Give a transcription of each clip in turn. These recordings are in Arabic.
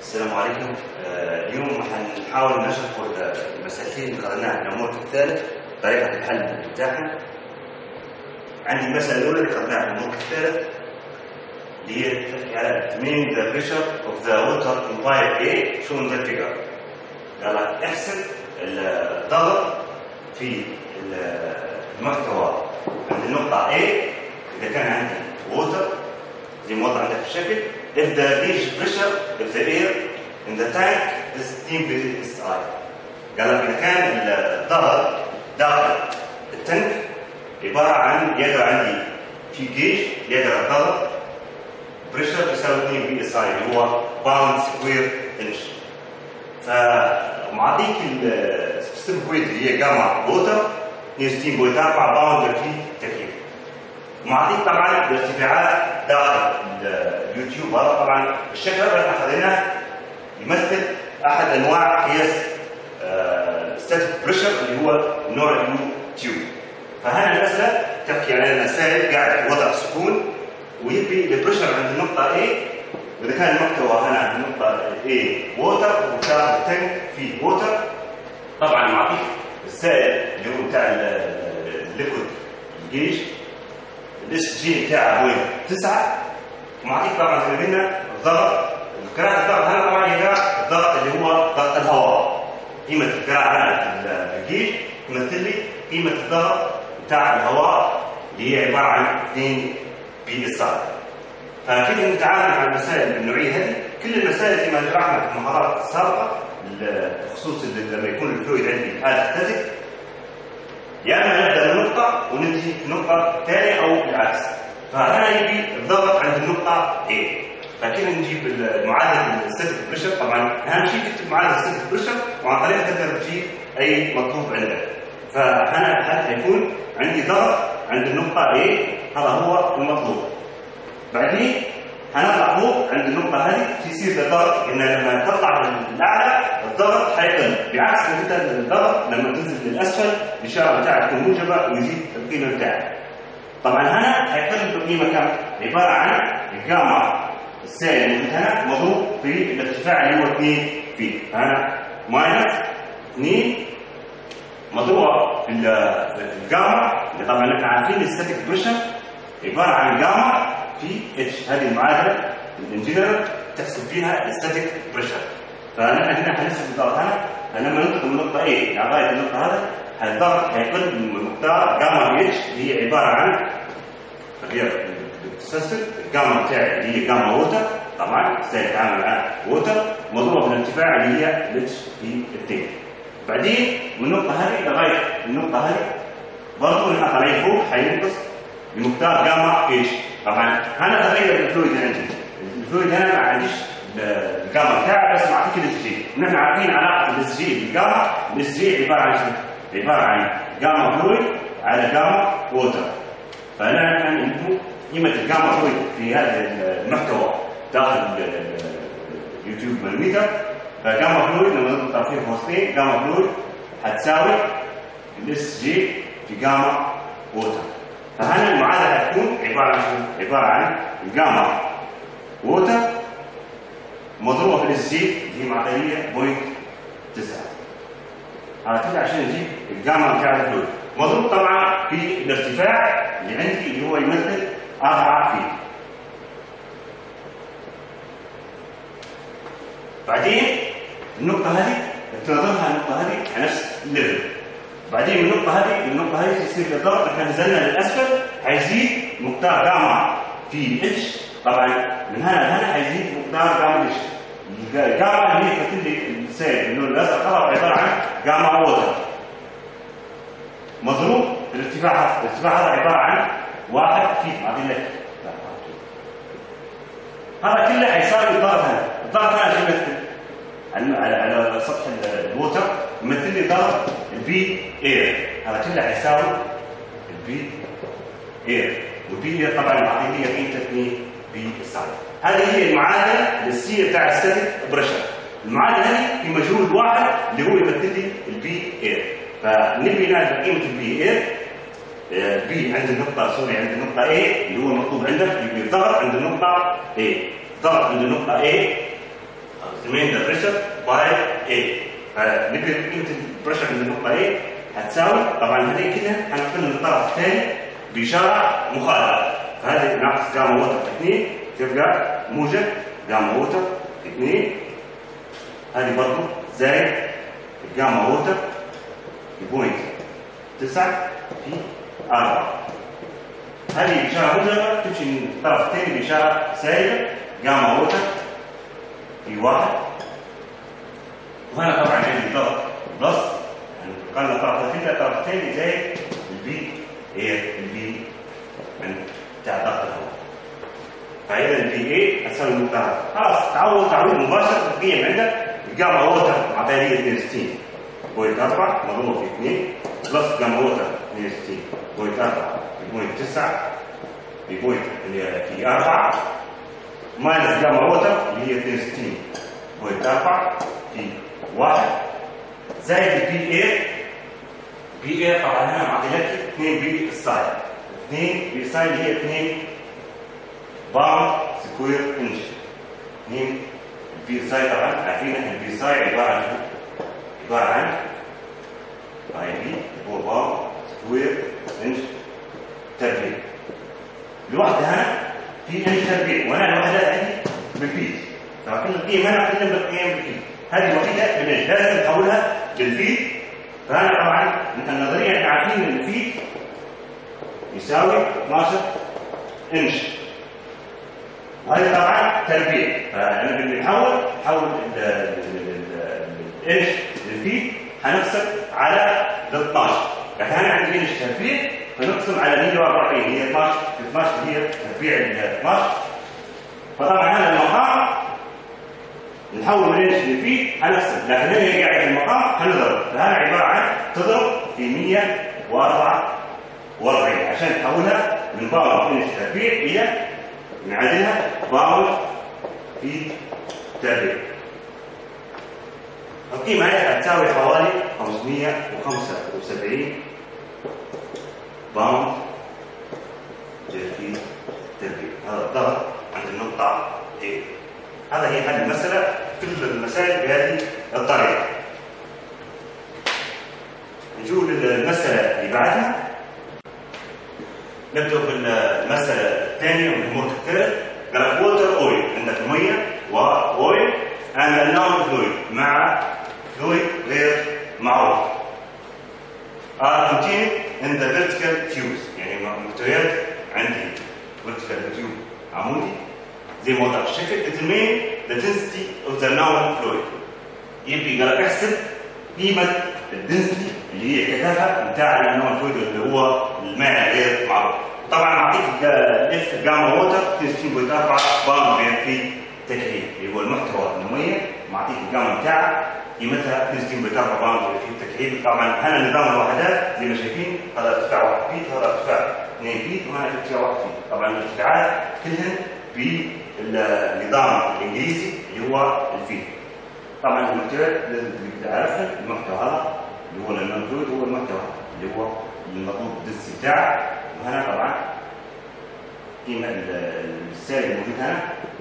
السلام عليكم. اليوم حنحاول نشرح المسألتين اللي ذكرناها النموذج الثالث طريقة الحل بتاعها. عندي المسألة الأولى اللي ذكرناها النموذج الثالث اللي هي تحكي على determine the pressure of the water in pipe A shown in the figure. قال لك احسب الضغط في المحتوى عند النقطة A إذا كان عندي water زي ما وضع عندك في الشكل. If the gauge pressure of the air in the tank is 10 psi. قال لك إذا كان الضغط داخل التنك عبارة عن يقرأ عندي في جيج يقرأ الضغط بريشر يساوي 2 psi اللي هو باوند سكوير انش. فمعطيك السبيسيفيك ويت اللي هي جاما ووتر هي 60.4 باوند في تكييف. معطيك طبعا الارتفاعات داخل اليوتيوب. هذا طبعا الشكل اللي احنا اخذناه يمثل احد انواع قياس ستاتيك بريشر اللي هو نوع اليو تيوب. فهنا المساله تحكي على سائل قاعد في وضع سكون ويبي البريشر عند النقطه A، واذا كان المحتوى هنا عند النقطه A ووتر وداخل التنك فيه ووتر. طبعا معطيك السائل اللي هو بتاع الليكويد الجيج الاس جي بتاعه هو 9. ومعطيك طبعا زي ما قلنا الضغط. قراءة الضغط هنا طبعا هي الضغط اللي هو ضغط الهواء. قيمة القراءة هنا في الجيج تمثل لي قيمة الضغط بتاع الهواء اللي هي عبارة عن 2 PSI. فكيف نتعامل مع المسائل بالنوعية هذه؟ كل المسائل زي ما شرحنا في المحاضرات السابقة بخصوص لما يكون الفلويد عندي في حالة ستاتيك، يا اما نبدا من نقطه وننتهي في نقطه ثانيه او العكس. فهنا يجي الضغط عند النقطه A. فكيف نجيب معادله الستاتيك بريشر؟ طبعا اهم شيء تكتب معادله الستاتيك بريشر وعن طريقها تقدر تجيب اي مطلوب عندك. فهنا حيكون عندي ضغط عند النقطه A، هذا هو المطلوب. بعدين هنطلع فوق عند النقطه هذه يصير الضغط ان لما تطلع للاعلى الضغط حيقل، بعكس انت الضغط لما تنزل للاسفل الاشاره بتاعك تكون موجبه ويزيد القيمه بتاعك. طبعا هنا حيقل بقيمه كم؟ عباره عن الجاما السائل اللي هنا مضروب في الارتفاع اللي هو 2 في هنا ماينس 2 مضروبه في الجاما اللي طبعا احنا عارفين الستاتيك بريشر عباره عن جاما في اتش. هذه المعادله الانجنيير تحسب فيها الستاتيك بريشر. فنحن هنا حنحسب الضغط هنا لما ننتقل من النقطه A لغايه النقطه هذا الضغط حيقل بمقدار جاما في اتش اللي هي عباره عن بالتسلسل الجاما بتاعي اللي هي جاما ووتر. طبعا سيتعامل مع ووتر مضروبه في الارتفاع اللي هي الاتش في التين. بعدين من النقطه هذه لغايه النقطه هذه برضه نحن طالعين فوق حينقص بمقدار جاما اتش. طبعا هنا تغير الفلويد عندي. الفلويد هنا ما عنديش الجاما بتاعه بس معطيك الاس جي. ونحن عارفين علاقه الاس جي بالجاما. الاس جي عباره عن شنو؟ عباره عن جاما فلويد على جاما ووتر. فهنا نحن نجيب قيمه الجاما فلويد في هذا المحتوى داخل اليوتيوب مليمتر. فجاما فلويد لما نضغط فيه قوسين جاما فلويد حتساوي الاس جي في جاما ووتر. فهنا المعادله هتكون عباره عن الجاما ووتر مضروبه في الاس جي اللي هي معطيه 0.9. على كده عشان نجيب الجاما بتاع الفلويد مضروب طبعا في الارتفاع اللي عندي اللي هو يمثل 4 فيت. بعدين النقطه هذه تنظمها النقطه هذه على نفس الليفل. بعدين من النقطة هذه للنقطة هذه يصير الضغط احنا نزلنا للأسفل حيزيد مقدار جاما في اتش. طبعا من هنا لهنا حيزيد مقدار جاما اتش. الجاما اللي هي تمثل لي السائل باللون الأزرق هذا عبارة عن جاما ووتر مضروب الارتفاع هذا. الارتفاع هذا عبارة عن 1 فيت. معطي لك هذا كله حيساوي الضغط هذا. الضغط هذا شو يمثل؟ على سطح الووتر يمثل لي ضغط البي اير. هذا كله حيساوي البي اير. والبي اير طبعا معطيه لي قيمه 2 PSI. هذه هي المعادله للسي بتاع الستاتيك بريشر. المعادله هذه في مجهول واحد اللي هو يمثل لي البي اير. فنبي نعرف قيمه البي اير. بي عند النقطه عند النقطه A اللي هو مطلوب عندك. يبقى الضغط عند النقطه A. ضغط عند النقطه A determine the pressure by A. فنبي قيمة البريشر من النقطة A هتساوي، طبعا هذه كلها هنقل الطرف الثاني بإشارة مخالفة، فهذه ناقص جاما ووتر 2 تبقى موجب جاما ووتر 2، هذه برضه زائد جاما ووتر بوينت 9 في 4. هذه إشارة موجبة تمشي من الطرف الثاني بإشارة سالبة جاما ووتر في 1. وهنا طبعا عندي ضغط بلس، يعني قلنا الطرف الثاني زائد البي البي بتاع ضغط الهواء. فإذا البي اي هتساوي النقطة خلاص تعويض مباشر تقييم عندك الجاما ووتر عطارية 62.4 مضروبة في 2 بلس جاما ووتر 62.4 في بوينت 9 في بوينت في 4 ماينس جاما ووتر اللي هي 62.4 في 1 زائد البي اي. بي اي طبعا هنا معطيلك 2 بي الساين، 2 بي الساين اللي هي 2 باوند سكوير انش. 2 بي الساين طبعا عارفين ان البي الساين عباره عن اي بي هو باوند سكوير انش تربيع. الوحده هنا في انش تربيع، وانا الوحدات عندي بالفيت، طبعا كل القيم هنا كلها بالقيم بالفيت. هذه الوحيده بالانش لازم نحولها بالفيت. فهنا طبعا النظريه احنا عارفين ان الفيت يساوي 12 انش، وهذا طبعا تربيع. فانا بدي نحول الانش للفيت، هنقسم على ال 12، لكن انا عندي انش تربيع فنقسم على 140 هي 12 في 12 هي تربيع ال 12. فطبعا هذا المقام نحول من انش للفيت هنقسم، لكن هنا قاعد في المقام هنضرب، فهذا عباره عن تضرب في 144 عشان تحولها من باور انش تربيع الى نعدلها باور في تربيع. القيمه هي هتساوي حوالي 575 باوند في تربيع. هذا الضغط عند النقطه A. هذا هي حل المساله، كل المسائل بهذه الطريقه. نجول للمساله اللي بعدها. نبدأ في المسألة الثانية من الأمور الثلاث. قال ووتر أويل، عندك مية وأويل and unknown fluid مع فلويد غير معروف are contained in the vertical tubes، يعني محتويات عندي vertical tube عمودي زي ما وضح الشكل. determine the density of the unknown fluid، يبقى قال احسب قيمة الدنسيتي اللي هي الكثافة بتاع النوع الفلويد اللي هو الماء غير معروف. طبعا اعطيك اف جاما ووتر 62.4 باوند في تكعيب اللي هو المحتوى الميه، معطيك الجاما بتاعها قيمتها 62.4 باوند في التكعيب. طبعا هنا نظام الوحدات زي ما شايفين، هذا ارتفاع 1 فيت، هذا ارتفاع 2 فيت، وهنا ارتفاع 1 فيت. طبعا الارتفاعات كلهن بالنظام الانجليزي اللي هو الفيت. طبعا المحتويات لازم تعرفها، المحتوى هذا اللي هو المفروض هو المحتوى اللي هو المطلوب الدنسي بتاعه. وهنا طبعا قيمة السائل الموجود هنا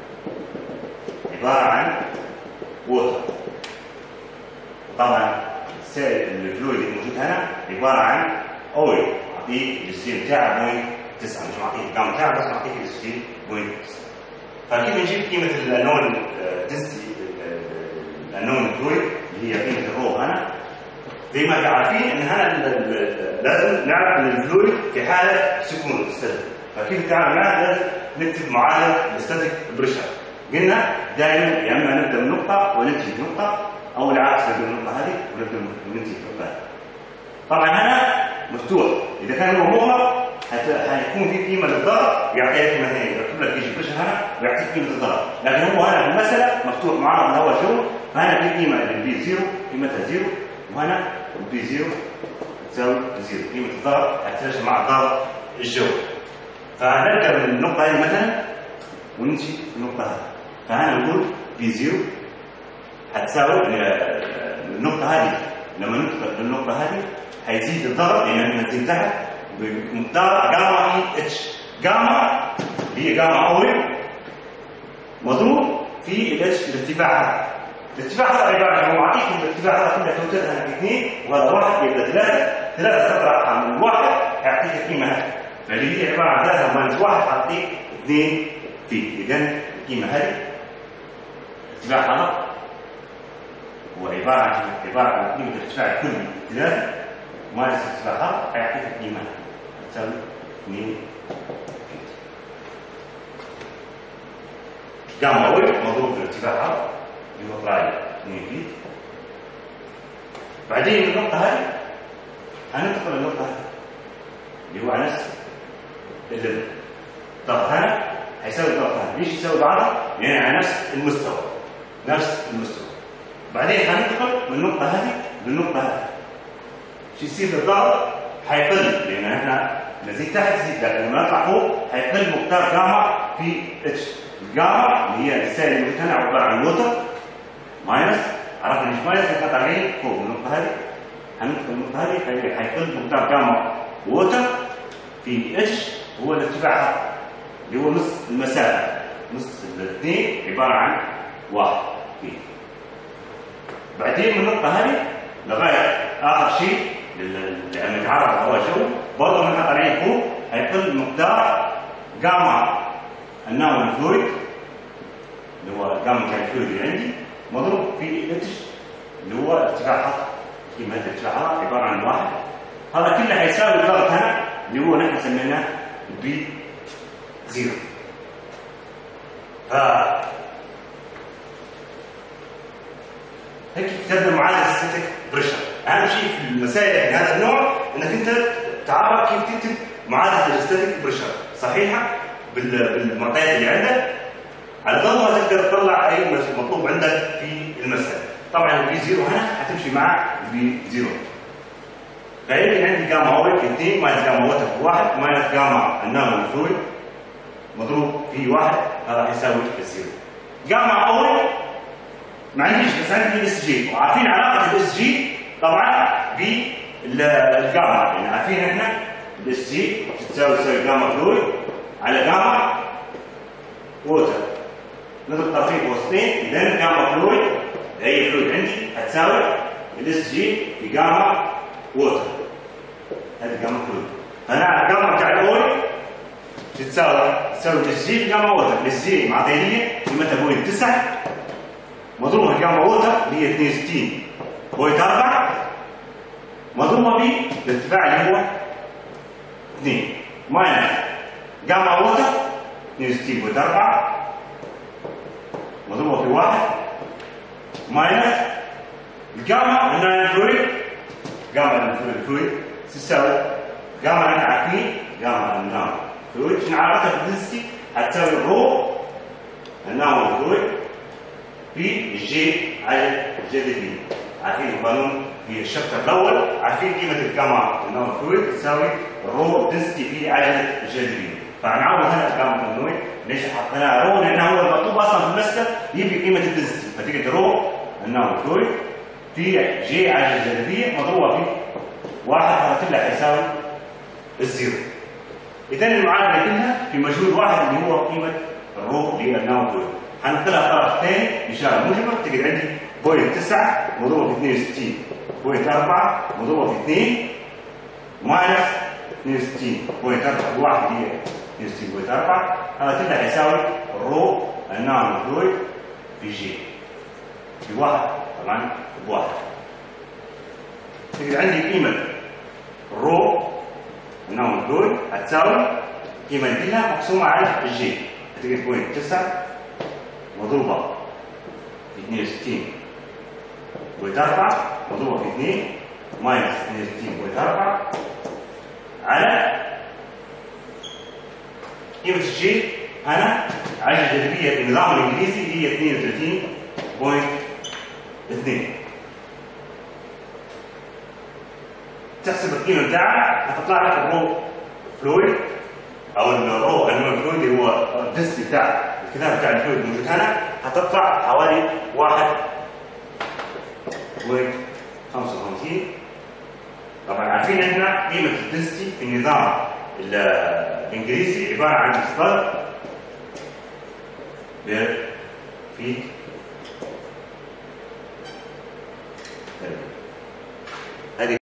عبارة عن ووتر. طبعا السائل الفلويد الموجود هنا عبارة عن اويل، اعطيك الستيل بتاعه 0.9، مش معطيك الجام بتاعه بس معطيك الستيل 0.9. فكيف نجيب قيمة الانون دنسي الانون فلويد اللي هي قيمة الرو هنا؟ زي ما انتم عارفين ان هنا لازم نعرف ان الفلويد في حاله سكون الستاتيك، فكيف نتعامل معه؟ لازم نكتب معادله الستاتيك بريشر. قلنا دائما يا اما نبدا من نقطه وننتهي بنقطه، او العكس نبدا من النقطه هذه ونبدا وننتهي بنقطه هذه. طبعا هنا مفتوح، اذا كان هو مغلق هيكون في قيمه للضغط يعطيك قيمه ثانيه، يكتب لك يجي بريشر هنا ويعطيك قيمه الضغط، لكن هو هنا في المساله مفتوح معاه من اول جو، فهنا في قيمه للبي 0 قيمتها 0، وهنا البي 0 تساوي 0، قيمة الضغط هتتناسب مع الضغط الجوي. فهنبدأ من النقطة هذه مثلا ونمشي النقطة هذه، فهنا نقول بي 0 هتساوي النقطة هذه، لما ندخل للنقطة هذه هيزيد الضغط لأن هنزيد تحت بمقدار جاما اي اتش. جاما اللي هي جاما اويل مضروب في الاتش الارتفاع هذا، الارتفاع هذا عباره عن معطيكم الارتفاع هذا كله توتال هنا 2 وهذا 1 يبقى 3 تطرح من 1 يعطيك القيمه هذه، فاللي هي عباره عن 3 ماينس 1 تعطيك 2 في. اذا القيمه هذه الارتفاع هذا هو عباره عن قيمه الارتفاع الكلي 3 ماينس الارتفاع هذا حيعطيك القيمه تساوي 2 جاما أول مضروب في الارتفاع هذا اللي هو طلع 2 فيت. بعدين النقطة هذه هننتقل للنقطة هذه اللي هو على نفس الليفل. الضغط هنا هيساوي الضغط هنا، ليش يساوي بعضها؟ يعني على نفس المستوى. بعدين هننتقل من النقطة هذه للنقطة هذه. شو يصير للضغط؟ حيقل لأن احنا نزيد تحت زيد، لكن لما نطلع فوق حيقل مقدار جاما في اتش. الجاما اللي هي السائل الممتنع عباره عن ووتر ماينس، عرفنا مش ماينس نحط عليه فوق النقطه هذه، هندخل النقطه هذه حيقل مقدار جاما ووتر في اتش هو الارتفاع اللي هو نص المسافه، نص الاثنين عباره عن 1 في. بعدين من النقطه هذه لغايه اخر شيء اللي نتعرض على هواء الجو برضه نحط عليه فوق حيقل مقدار جاما الناون فلويد اللي هو جاما كان فلويد اللي عندي مضروب في اتش اللي هو ارتفاع خط. قيمه الارتفاع هذا عباره عن 1. هذا كله حيساوي الضغط هنا اللي هو نحن سميناه بي 0. هيك كتبنا معادله ستاتيك بريشر. اهم شيء في المسائل من هذا النوع انك انت تعرف كيف تكتب معادله الستاتيك بريشر صحيحه بالمعطيات اللي عندك، على ضوء ما تقدر تطلع اي مطلوب عندك في المساله. طبعا البي 0 هنا حتمشي مع البي 0. فيمكن عندي جاما اول 2 ماينس جاما ووتر 1 ماينس جاما النانو فلويد مضروب في 1، هذا حيساوي 0. جاما اول ما عنديش بس عندي اس جي، وعارفين علاقه الاس جي طبعا بالجاما، يعني عارفين احنا الاس جي تساوي جاما فلويد على جاما ووتر نضرب طرفين وسطين. اذا جاما فلويد هي فلويد عندي هتساوي الاس جي في جاما ووتر. هذه جاما فلويد، فانا الجاما بتاع الاول تساوي الاس جي في جاما ووتر. الاس جي معطيني قيمتها بوينت 9 مضروبه في جاما ووتر اللي هي 62.4 مضروبه بالارتفاع اللي هو 2 ماينس جاما ووتر 62.4 مضروبه في 1 ماينس الجاما الناين فلويد. جاما الفلويد تساوي جاما اللي احنا عارفين جاما الناين فلويد شنو علاقتها بالدنسيتي؟ هتساوي الرو الناين فلويد في الجي على الجي دي. عارفين القانون في الشابتر الاول، عارفين قيمه الجاما الناين فلويد تساوي الرو دنسيتي في عجله الجي دي. فنعوض هنا الجاما الفلويد ليش حطيناها رو؟ لان هو المطلوب اصلا في المسألة يجيب قيمه الدنسيتي، فتيجي رو الناين فلويد في جي على الجاذبيه مضروبه في 1، هذا كله حيساوي الزيرو. اذا المعادله كلها في مجهول واحد اللي هو قيمه الرو للناين فلويد. هنقلها طرف ثاني اشاره موجبه تجد عندي بوينت 9 مضروبه في 62.4 مضروبه في 2 ماينس 62.4 الواحد هي 62.4، هذا كله حيساوي الرو الناين فلويد في جي في 1 طبعا ب1. تجد عندي قيمه الرو الناين فلويد هتساوي قيمه كلها مقسومه على الجي، تجد بوينت 9 مضروبه في 62.4 مضروبه في 2 ماينس 62.4 على قيمه الجي هنا على الجاذبيه في النظام الانجليزي هي 32.2. تحسب القيمه بتاعها هتطلع لك الرو فلويد او الرو الناين فلويد اللي هو الدنسيتي بتاع الكثافه بتاع الفلويد الموجود هنا هتطلع حوالي 1.55. طبعا عارفين احنا قيمه الدنسيتي في النظام الانجليزي عباره عن اصطاد في هذه